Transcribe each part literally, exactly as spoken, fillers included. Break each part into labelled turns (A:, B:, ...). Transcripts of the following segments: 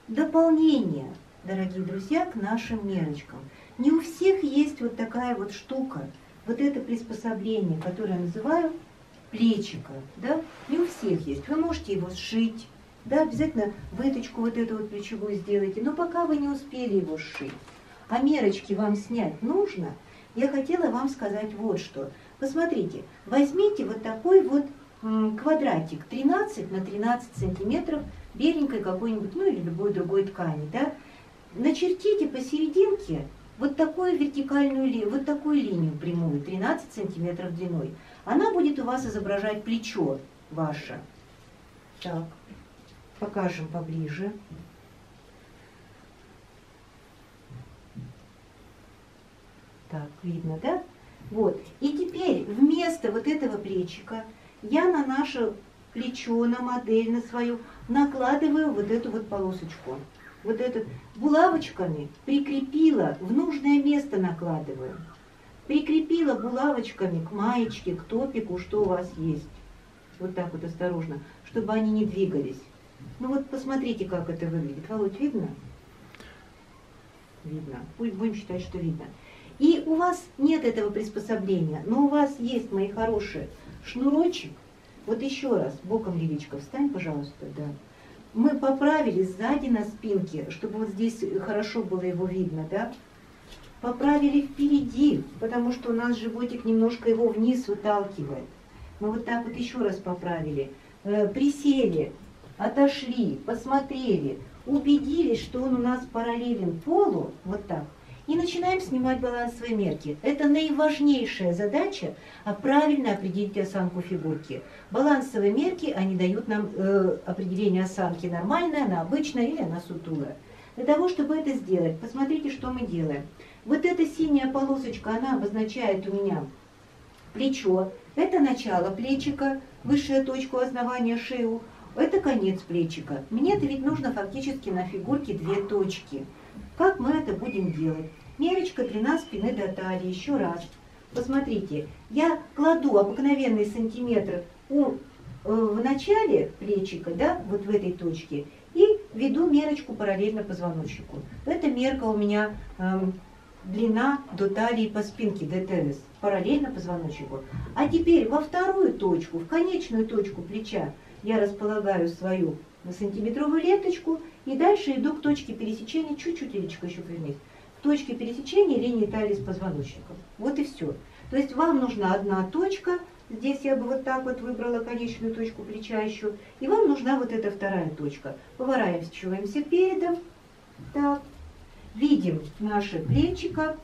A: дополнение, дорогие друзья, к нашим мерочкам. Не у всех есть вот такая вот штука, вот это приспособление, которое я называю плечико, да, не у всех есть. Вы можете его сшить, да, обязательно выточку вот эту вот плечевую сделайте, но пока вы не успели его сшить, а мерочки вам снять нужно, я хотела вам сказать вот что. Посмотрите, возьмите вот такой вот м, квадратик тринадцать на тринадцать сантиметров беленькой какой-нибудь, ну или любой другой ткани, да, начертите посерединке вот такую вертикальную линию, вот такую линию прямую, тринадцать сантиметров длиной. Она будет у вас изображать плечо ваше. Так, покажем поближе. Так, видно, да? Вот. И теперь вместо вот этого плечика я на наше плечо, на модель, на свою, накладываю вот эту вот полосочку. Вот эту булавочками прикрепила, в нужное место накладываю. Прикрепила булавочками к маечке, к топику, что у вас есть. Вот так вот осторожно, чтобы они не двигались. Ну вот посмотрите, как это выглядит. Володь, видно? Видно. Пусть будем считать, что видно. И у вас нет этого приспособления, но у вас есть, мои хорошие, шнурочек. Вот еще раз, боком, Лилечка, встань, пожалуйста, да. Мы поправили сзади на спинке, чтобы вот здесь хорошо было его видно, да. Поправили впереди, потому что у нас животик немножко его вниз выталкивает. Мы вот так вот еще раз поправили. Э, присели, отошли, посмотрели, убедились, что он у нас параллелен полу, вот так. И начинаем снимать балансовые мерки. Это наиважнейшая задача, а правильно определить осанку фигурки. Балансовые мерки, они дают нам э, определение осанки, нормальная, она обычная или она сутулая. Для того, чтобы это сделать, посмотрите, что мы делаем. Вот эта синяя полосочка, она обозначает у меня плечо. Это начало плечика, высшая точка у основания шею. Это конец плечика. Мне-то ведь нужно фактически на фигурке две точки. Как мы это будем делать? Мерочка длина спины до талии. Еще раз. Посмотрите, я кладу обыкновенный сантиметр у, э, в начале плечика, да, вот в этой точке, и веду мерочку параллельно позвоночнику. Это мерка у меня э, длина до талии по спинке, ДТС, параллельно позвоночнику. А теперь во вторую точку, в конечную точку плеча, я располагаю свою сантиметровую ленточку и дальше иду к точке пересечения, чуть-чуть, Лилечка, еще повернись, к точке пересечения линии талии с позвоночником. Вот и все. То есть вам нужна одна точка, здесь я бы вот так вот выбрала конечную точку плеча еще, и вам нужна вот эта вторая точка. Поворачиваемся передом, так, видим наше плечико,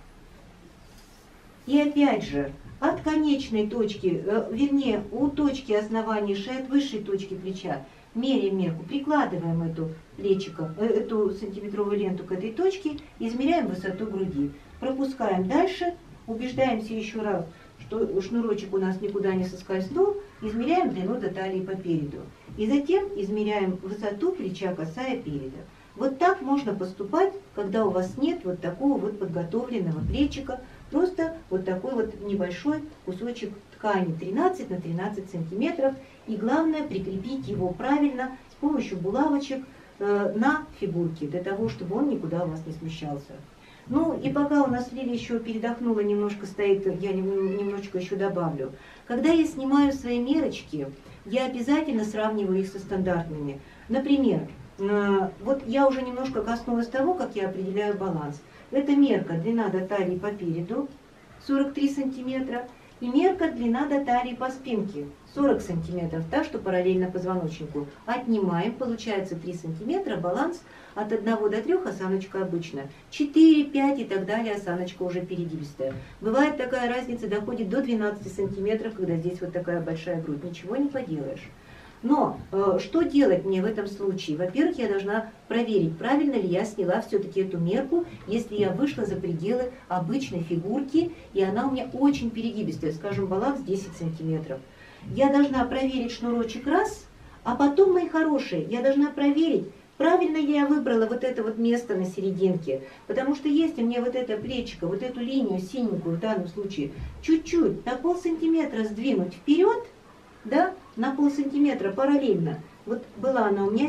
A: и опять же, от конечной точки, вернее, у точки основания шеи, от высшей точки плеча, меряем мерку, прикладываем эту плечико, эту сантиметровую ленту к этой точке, измеряем высоту груди. Пропускаем дальше, убеждаемся еще раз, что шнурочек у нас никуда не соскользнул, измеряем длину до талии по переду. И затем измеряем высоту плеча, касая переда. Вот так можно поступать, когда у вас нет вот такого вот подготовленного плечика, просто вот такой вот небольшой кусочек ткани тринадцать на тринадцать сантиметров. И главное прикрепить его правильно с помощью булавочек э, на фигурке, для того, чтобы он никуда у вас не смещался. Ну и пока у нас Лиля еще передохнула, немножко стоит, я немножечко еще добавлю. Когда я снимаю свои мерочки, я обязательно сравниваю их со стандартными. Например, э, вот я уже немножко коснулась того, как я определяю баланс. Это мерка длина до талии по переду сорок три сантиметра и мерка длина до талии по спинке сорок сантиметров, та, что параллельно позвоночнику. Отнимаем, получается три сантиметра, баланс от одного до трёх, осаночка обычная. четыре, пять и так далее, осаночка уже передилистая. Бывает такая разница, доходит до двенадцати сантиметров, когда здесь вот такая большая грудь. Ничего не поделаешь. Но э, что делать мне в этом случае? Во-первых, я должна проверить, правильно ли я сняла все-таки эту мерку, если я вышла за пределы обычной фигурки, и она у меня очень перегибистая, скажем, баланс десять сантиметров. Я должна проверить шнурочек раз, а потом, мои хорошие, я должна проверить, правильно ли я выбрала вот это вот место на серединке. Потому что если мне вот это плечико, вот эту линию синенькую в данном случае, чуть-чуть на полсантиметра сдвинуть вперед, да, на полсантиметра параллельно, вот была она у меня здесь,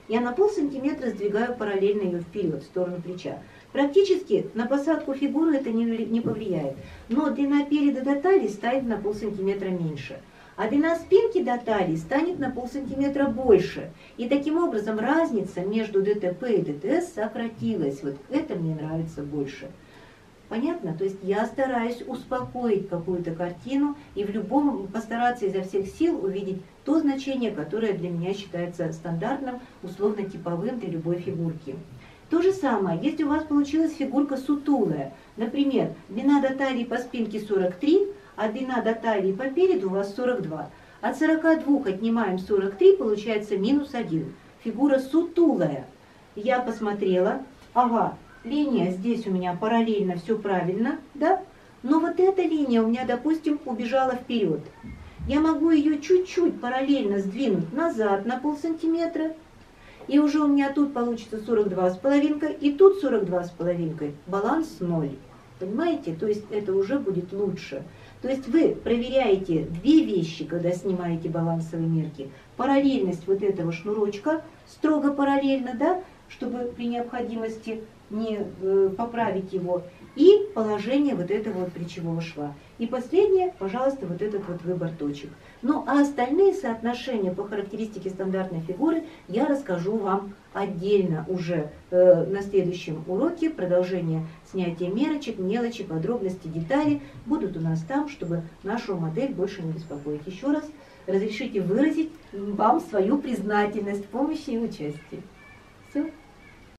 A: Я на пол сантиметра сдвигаю параллельно ее вперед, в сторону плеча. Практически на посадку фигуры это не, не повлияет. Но длина переда до талии станет на полсантиметра меньше. А длина спинки до талии станет на полсантиметра больше. И таким образом разница между ДТП и ДТС сократилась. Вот это мне нравится больше. Понятно? То есть я стараюсь успокоить какую-то картину и в любом постараться изо всех сил увидеть то значение, которое для меня считается стандартным, условно-типовым для любой фигурки. То же самое, если у вас получилась фигурка сутулая, например, длина до талии по спинке сорок три, а длина до талии по переду у вас сорок два. От сорока двух отнимаем сорок три, получается минус один. Фигура сутулая. Я посмотрела, ага, линия здесь у меня параллельно, все правильно, да? Но вот эта линия у меня, допустим, убежала вперед. Я могу ее чуть-чуть параллельно сдвинуть назад на полсантиметра. И уже у меня тут получится сорок два с половинкой, и тут сорок два с половинкой. Баланс ноль. Понимаете? То есть это уже будет лучше. То есть вы проверяете две вещи, когда снимаете балансовые мерки. Параллельность вот этого шнурочка, строго параллельно, да, чтобы при необходимости не э, поправить его, и положение вот этого вот плечевого шва. И последнее, пожалуйста, вот этот вот выбор точек. Ну а остальные соотношения по характеристике стандартной фигуры я расскажу вам отдельно уже э, на следующем уроке. Продолжение снятия мерочек, мелочи, подробности, детали будут у нас там, чтобы нашу модель больше не беспокоить. Еще раз разрешите выразить вам свою признательность в помощи и участии. Все.